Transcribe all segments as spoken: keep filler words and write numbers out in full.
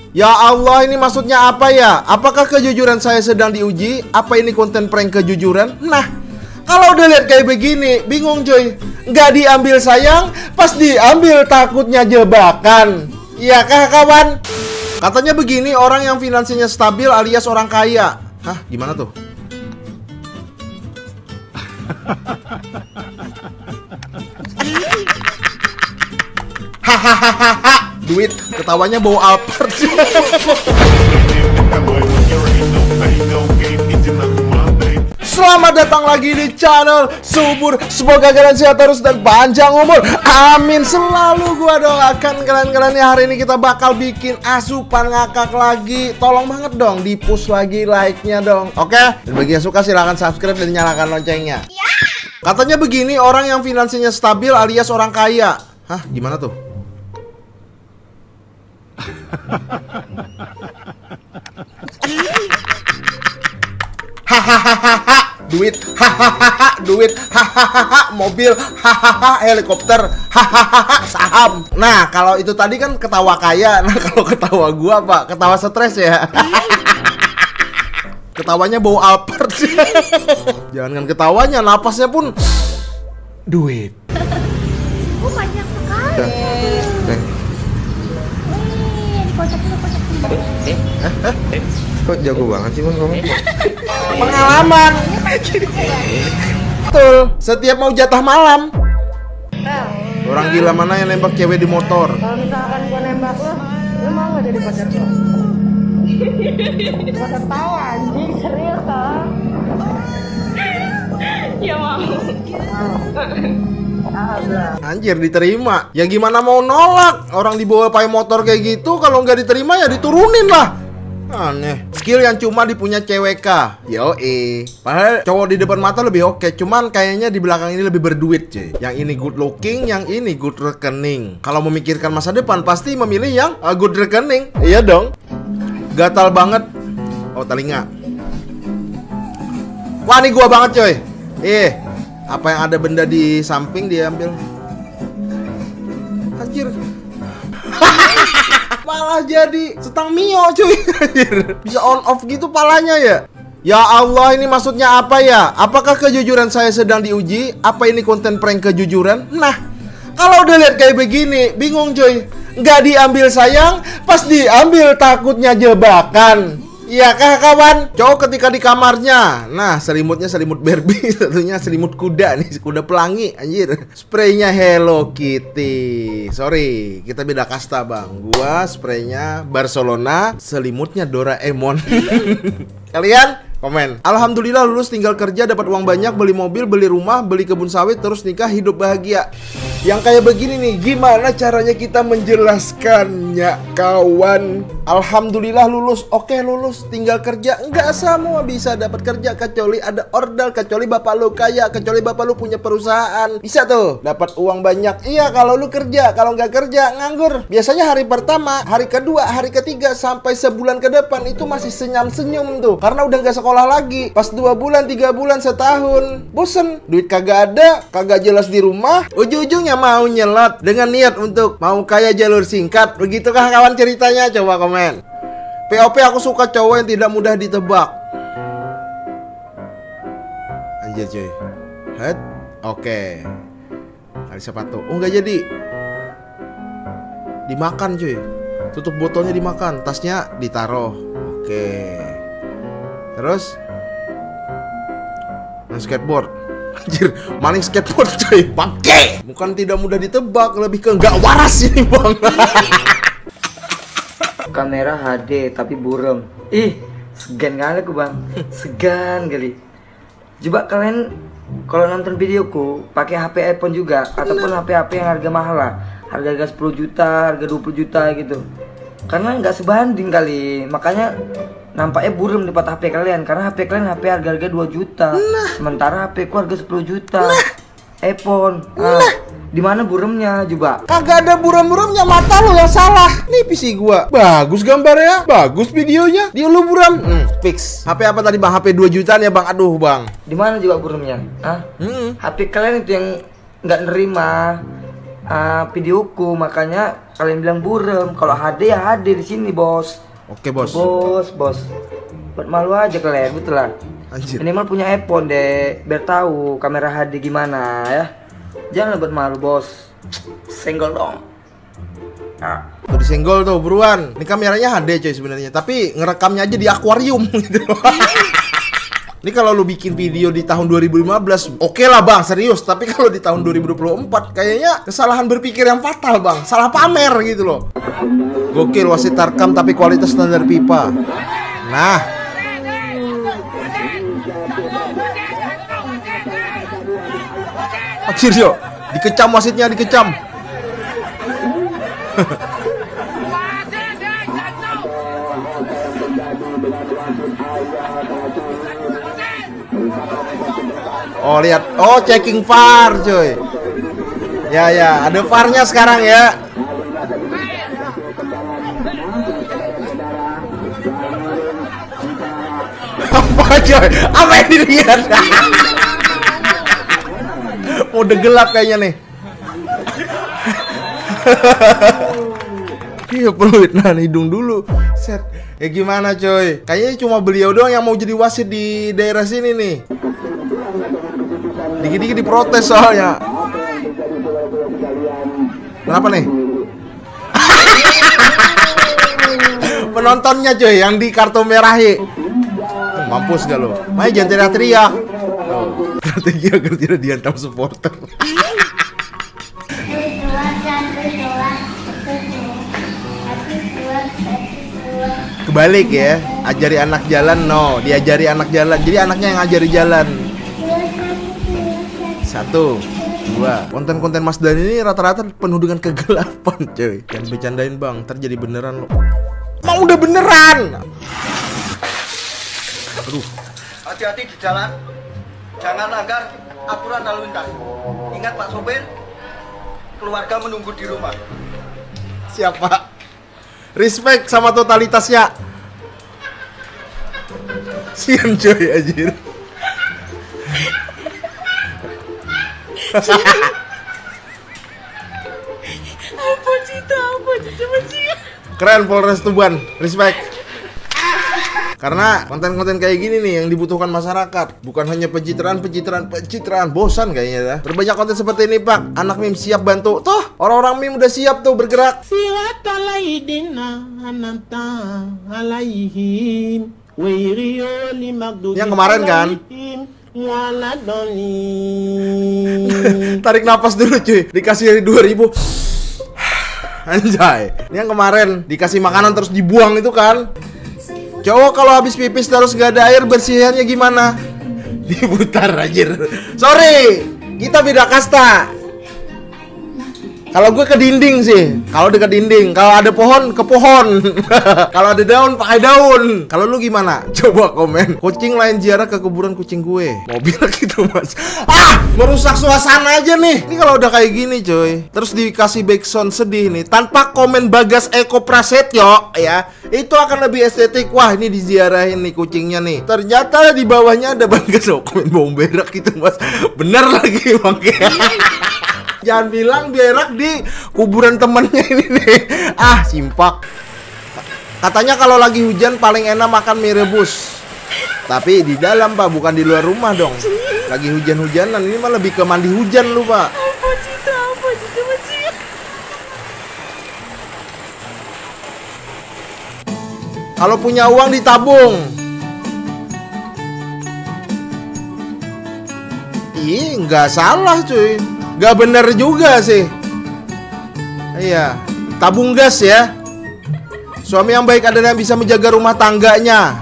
Ya Allah, ini maksudnya apa ya? Apakah kejujuran saya sedang diuji? Apa ini konten prank kejujuran? Nah, kalau udah lihat kayak begini, bingung coy. Nggak diambil sayang, pas diambil takutnya jebakan. Iya kah kawan? Katanya begini, orang yang finansinya stabil alias orang kaya. Hah, gimana tuh? Hahaha, duit, ketawanya bau Alphard. Selamat datang lagi di channel Subur. Semoga kalian sehat terus dan panjang umur. Amin. Selalu gua doakan kalian-kalian ya. Hari ini kita bakal bikin asupan ngakak lagi. Tolong banget dong di push lagi like-nya dong. Oke? Dan bagi yang suka silahkan subscribe dan nyalakan loncengnya. Katanya begini, orang yang finansinya stabil alias orang kaya. Hah, gimana tuh? Hahaha, duit, hahaha, duit, hahaha, mobil, hahaha, helikopter, hahaha, saham. Nah, kalau itu tadi kan ketawa kaya. Nah, kalau ketawa gua apa? Ketawa stres ya. Ketawanya bau Alphard. Jangan kan ketawanya, napasnya pun duit. Oh, banyak sekali. Nih, dikocok dulu, kocok dulu. eh, eh, eh. Kok jago banget sih, Bang, kamu? Pengalaman. Betul, setiap mau jatah malam. Orang gila mana yang nembak cewek di motor? Kalau misalkan gua nembak lo, lo mau gak jadi pacar lo? Gua ketawa anjing, serius toh? Ya mau. Anjir, diterima. Ya gimana mau nolak? Orang dibawa pakai motor kayak gitu, kalau nggak diterima ya diturunin lah. Aneh. Skill yang cuma dipunya cewek kah? Yoi. Padahal cowok di depan mata lebih oke, cuman kayaknya di belakang ini lebih berduit, cuy. Yang ini good looking, yang ini good rekening. Kalau memikirkan masa depan pasti memilih yang uh, good rekening. Iya dong. Gatal banget. Oh, telinga. Wah, ini gua banget, coy. Eh, apa yang ada benda di samping diambil. Anjir. Malah jadi setang mio cuy. Bisa on off gitu palanya ya. Ya Allah, ini maksudnya apa ya? Apakah kejujuran saya sedang diuji? Apa ini konten prank kejujuran? Nah, kalau udah lihat kayak begini, bingung cuy. Nggak diambil sayang, pas diambil takutnya jebakan. Iya kah kawan? Cowok ketika di kamarnya, nah selimutnya selimut Barbie, satunya selimut kuda nih, kuda pelangi, anjir. Spraynya Hello Kitty. Sorry, kita beda kasta bang. Gua spraynya Barcelona, selimutnya Doraemon. Kalian? Komen. Alhamdulillah lulus, tinggal kerja, dapat uang banyak, beli mobil, beli rumah, beli kebun sawit, terus nikah, hidup bahagia. Yang kayak begini nih, gimana caranya kita menjelaskannya, kawan? Alhamdulillah lulus, oke lulus, tinggal kerja. Enggak semua bisa dapat kerja, kecuali ada ordal, kecuali bapak lu kaya, kecuali bapak lu punya perusahaan. Bisa tuh, dapat uang banyak. Iya kalau lu kerja, kalau nggak kerja nganggur. Biasanya hari pertama, hari kedua, hari ketiga, sampai sebulan ke depan itu masih senyum-senyum tuh, karena udah nggak sekolah lagi. Pas dua bulan, tiga bulan, setahun, bosen, duit kagak ada, kagak jelas di rumah, ujung-ujungnya mau nyelot dengan niat untuk mau kaya jalur singkat. Begitukah kawan ceritanya? Coba komen. P O P, aku suka cowok yang tidak mudah ditebak. Anjir cuy. Head. Oke. Tali sepatu. Oh nggak jadi. Dimakan cuy. Tutup botolnya dimakan, tasnya ditaruh. Oke. Terus main skateboard. Anjir, maling skateboard coy. Pakai. Bukan tidak mudah ditebak, lebih ke nggak waras ini bang. Kamera H D tapi burem. Ih, segan kali aku bang. Segan kali. Coba kalian kalau nonton videoku pakai H P iPhone juga, ataupun H P H P yang harga mahal lah, harga-harga sepuluh juta, harga dua puluh juta gitu. Karena nggak sebanding kali, makanya nampaknya burem di H P kalian. Karena H P kalian H P harga-harga dua juta, nah. Sementara H P ku harga sepuluh juta. Nah. iPhone. Nah. Nah. Di mana buremnya coba? Kagak ada burem-buremnya, mata lo yang salah. Nih P C gua. Bagus gambarnya, bagus videonya. Dia lu buram. Hmm, fix. H P apa tadi bang? H P dua jutaan ya bang? Aduh bang. Di mana juga buremnya? Ah? Hmm. H P kalian itu yang nggak nerima uh, videoku, makanya kalian bilang buram. Kalau H D ya H D di sini, Bos. Oke, Bos. Bos, Bos. Buat malu aja kalian, betulan. Anjir. Minimal punya iPhone deh, biar tahu kamera H D gimana ya. Jangan buat malu, Bos. Senggol dong. Ah. Tuh disenggol tuh buruan. Ini kameranya H D coy sebenarnya, tapi ngerekamnya aja di akuarium gitu. Ini kalau lu bikin video di tahun dua ribu lima belas, oke okay lah bang, serius. Tapi kalau di tahun dua ribu dua puluh empat, kayaknya kesalahan berpikir yang fatal bang. Salah pamer gitu loh. Gokil, wasit tarkam tapi kualitas standar pipa. Nah, anjir yo, dikecam wasitnya, dikecam. Oh lihat, oh checking V A R cuy. Ya ya, ada V A R-nya sekarang ya. Apa coy? Apa yang dilihat? Udah gelap kayaknya nih. Iya peluit, nah hidung dulu. Set. Ya gimana coy? Kayaknya cuma beliau doang yang mau jadi wasit di daerah sini nih. Dikit-dikit diprotes soalnya. Kenapa nih? Penontonnya coy yang di kartu merah ya. Oh, mampus gak lo? Makanya jangan teriak-teriak. Oh, strategi agar tidak dihantam supporter. Kebalik ya, ajari anak jalan, no, diajari anak jalan. Jadi anaknya yang ngajari jalan. Satu, dua. Konten-konten Mas Dan ini rata-rata penuh dengan kegelapan, coy. Jangan bercandain bang, ntar jadi beneran lo. Mau udah beneran. Aduh. Hati-hati di jalan. Jangan langgar aturan lalu lintas. Ingat Pak Sopir, keluarga menunggu di rumah. Siapa? Respect sama totalitasnya. Sian coy anjir. Apa cita, apa cita, cita. Keren Polres Tuban, respect. Karena konten-konten kayak gini nih yang dibutuhkan masyarakat. Bukan hanya pencitraan, pencitraan, pencitraan. Bosan kayaknya dah. Berbanyak konten seperti ini pak. Anak meme siap bantu. Toh orang-orang meme udah siap tuh bergerak. Yang kemarin kan. Tarik napas dulu cuy. Dikasih dua ribu. Anjay. Ini yang kemarin dikasih makanan terus dibuang itu kan. Cowok kalau habis pipis terus gak ada air, bersihannya gimana? Diputar anjir. Sorry, kita beda kasta. Kalau gue ke dinding sih. Kalau dekat dinding, kalau ada pohon ke pohon. Kalau ada daun pakai daun. Kalau lu gimana? Coba komen. Kucing lain ziarah ke kuburan kucing gue. Mobil gitu mas. Ah, merusak suasana aja nih. Ini kalau udah kayak gini coy. Terus dikasih backsound sedih nih tanpa komen Bagas Eko Prasetyo ya. Itu akan lebih estetik. Wah, ini diziarahin nih kucingnya nih. Ternyata di bawahnya ada Bagas. Oh, komen bau berak gitu mas. Bener lagi makanya. Jangan bilang berak di kuburan temennya ini nih. Ah, simpak. Katanya kalau lagi hujan paling enak makan mie rebus. Tapi di dalam pak, bukan di luar rumah dong. Lagi hujan-hujanan, ini mah lebih ke mandi hujan lu pak. Kalau punya uang ditabung. Ih, nggak salah cuy. Gak bener juga sih. Iya, tabung gas ya. Suami yang baik adalah yang bisa menjaga rumah tangganya.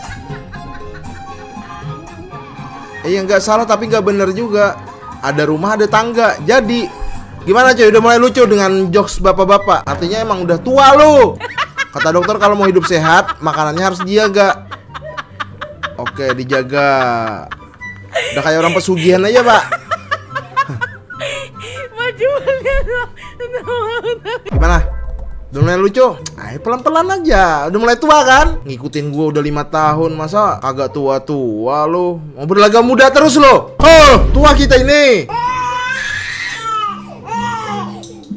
Iya nggak salah tapi nggak bener juga. Ada rumah ada tangga. Jadi gimana cuy, udah mulai lucu dengan jokes bapak-bapak. Artinya emang udah tua lu. Kata dokter kalau mau hidup sehat makanannya harus dijaga. Oke dijaga. Udah kayak orang pesugihan aja pak. Gimana? Udah mulai lucu? Ayo pelan-pelan aja. Udah mulai tua kan? Ngikutin gua udah lima tahun. Masa kagak tua-tua lo? Mau berlagak muda terus lo? Oh, tua kita ini.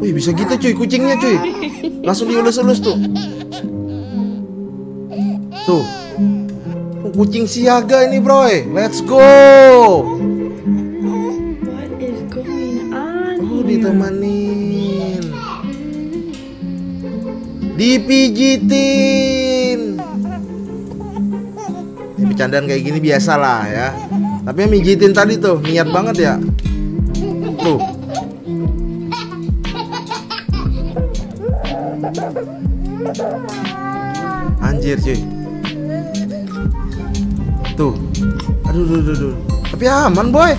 Wih, bisa gitu cuy kucingnya cuy. Langsung dielus-elus tuh. Tuh. Kucing siaga ini bro. Let's go. What is going on? Oh, ditemenin. Dipijitin. Ya, bercandaan kayak gini biasalah ya. Tapi yang mijitin tadi tuh niat banget ya. Tuh. Anjir cuy. Tuh. Aduh, aduh, aduh, aduh. Tapi aman boy.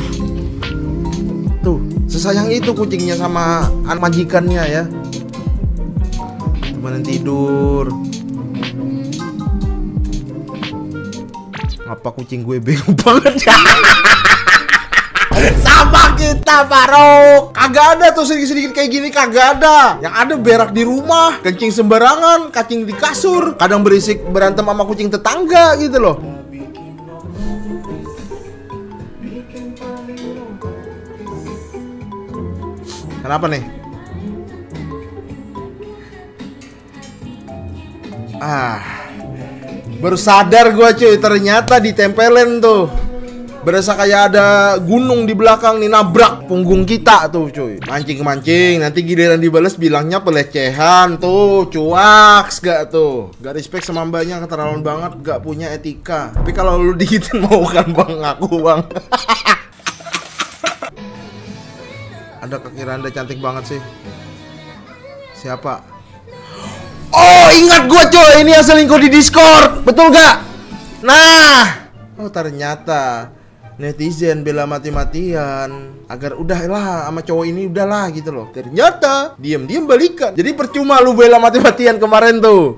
Tuh, sesayang itu kucingnya sama anak majikannya ya. Temenin tidur. Ngapa kucing gue bingung banget ya. Sama kita Faruk. Kagak ada tuh sedikit-sedikit kayak gini, kagak ada. Yang ada berak di rumah, kencing sembarangan, cacing di kasur, kadang berisik berantem sama kucing tetangga gitu loh. Kenapa nih? Ah, baru sadar gue cuy, ternyata ditempelin tuh. Berasa kayak ada gunung di belakang nih, nabrak punggung kita tuh cuy. Mancing-mancing, nanti giliran dibales bilangnya pelecehan tuh. Cuaks gak tuh. Gak respect sama mbaknya, keterlaluan banget, gak punya etika. Tapi kalau lu digitin mau kan bang, ngaku bang. Ada kaki Randa cantik banget sih. Siapa? Oh, ingat gue coy, ini yang selingkuh di Discord. Betul gak? Nah. Oh, ternyata netizen bela mati-matian agar udahlah sama cowok ini udahlah gitu loh. Ternyata diam-diam balikan. Jadi percuma lu bela mati-matian kemarin tuh.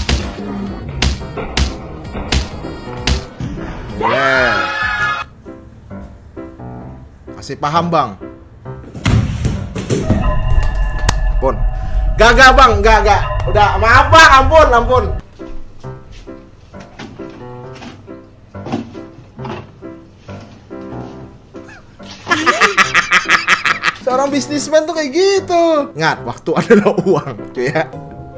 Boleh. Masih paham bang? Ampun. Gak, bang, gak, gak. Udah, maaf bang, ampun, ampun. Seorang bisnismen tuh kayak gitu. Ingat, waktu adalah uang, cuy ya.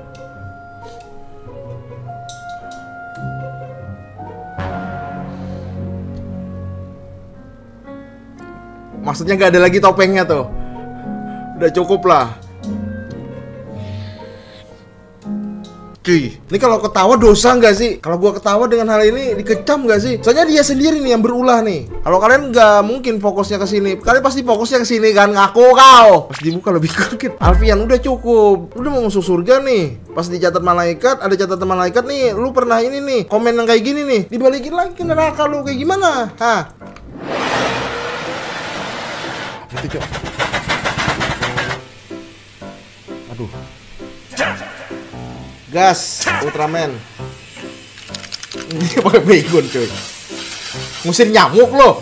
Maksudnya gak ada lagi topengnya tuh. Udah cukup lah. Cuy, ini kalau ketawa dosa nggak sih? Kalau gua ketawa dengan hal ini dikecam nggak sih? Soalnya dia sendiri nih yang berulah nih. Kalau kalian nggak mungkin fokusnya ke sini, kalian pasti fokusnya ke sini kan, ngaku kau. Pas dibuka lebih kaget. Alfian udah cukup, udah mau masuk surga nih. Pas dicatat malaikat, ada catatan malaikat nih. Lu pernah ini nih, komen yang kayak gini nih, dibalikin lagi ke neraka lu kayak gimana? Hah? Itu cok. Aduh. Gas, Ultraman. Ini pakai baygon coy. Ngusir nyamuk loh.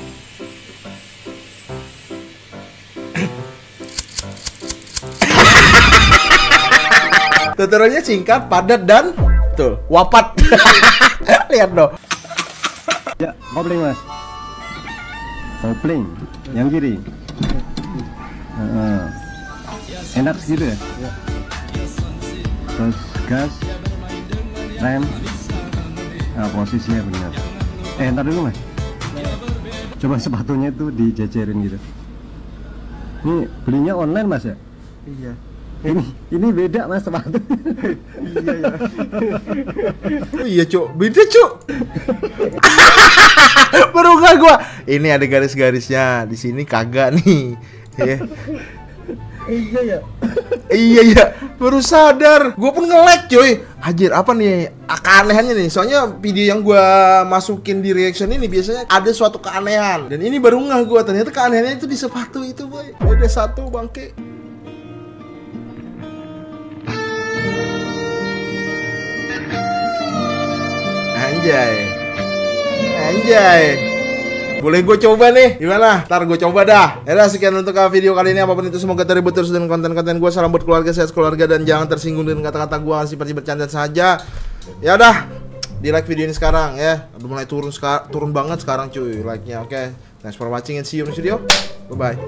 Tutorialnya singkat, padat dan tuh wapat. Lihat dong. Ya, kopling mas. Kopling, yang kiri. Uh, enak gitu ya. Ya. Terus gas, rem, nah, posisinya benar. Eh, ntar dulu mas. Coba sepatunya itu dijajarin gitu. Ini belinya online mas ya? Iya. Ini ini beda mas sepatu. Iya ya. Oh iya cuk, beda cuk. Baru nggak gua. Ini ada garis-garisnya, di sini kagak nih. Ya. Iya ya. Iya ya, baru sadar. Gue pun nge-lag cuy. Anjir, apa nih keanehannya nih? Soalnya video yang gue masukin di reaction ini biasanya ada suatu keanehan. Dan ini baru ngeh gue, ternyata keanehannya itu di sepatu itu boy. Beda satu bangke. Anjay. Anjay. Boleh gue coba nih, gimana? Ntar gue coba dah. Yaudah, sekian untuk video kali ini. Apapun itu semoga terhibur terus dengan konten-konten gue. Salam buat keluarga, sehat keluarga, dan jangan tersinggung dengan kata-kata gue seperti bercanda saja. Ya udah, di like video ini sekarang ya. Udah mulai turun turun banget sekarang cuy like-nya. Oke, okay. Thanks for watching and see you in the video. Bye bye.